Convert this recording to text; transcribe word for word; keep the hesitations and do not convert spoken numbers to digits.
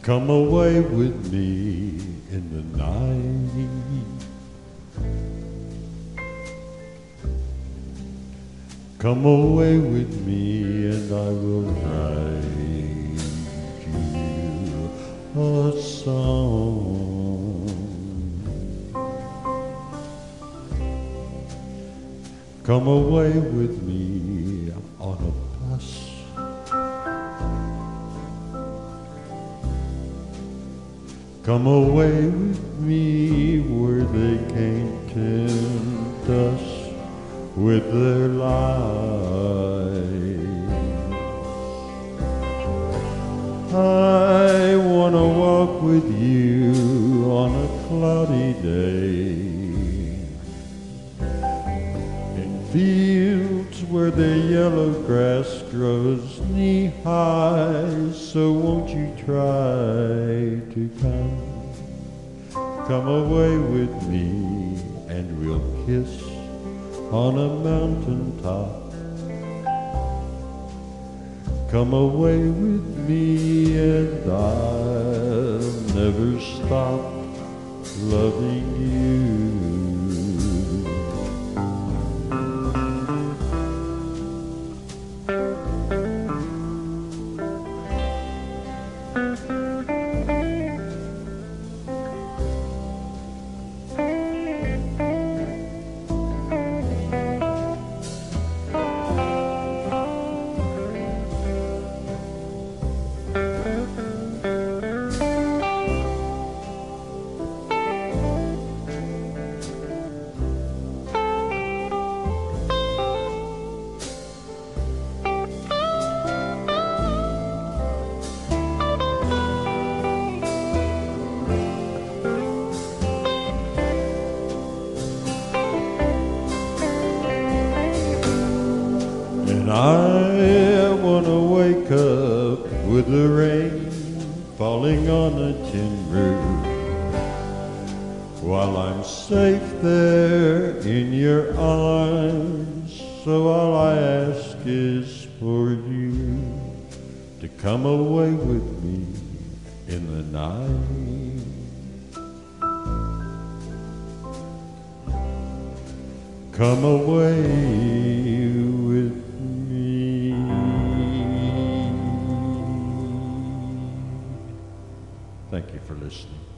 Come away with me in the night. Come away with me and I will write you a song. Come away with me on a bus. Come away with me where they can't tempt us with their lies. I wanna walk with you on a cloudy day in fields where the yellow grass grows knee-high. So won't you try to come, come away with me and we'll kiss on a mountain top. Come away with me and I'll never stop loving you. And I wanna wake up with the rain falling on a tin roof, while I'm safe there in your arms. So all I ask is for you to come away with me in the night. Come away with me. Thank you for listening.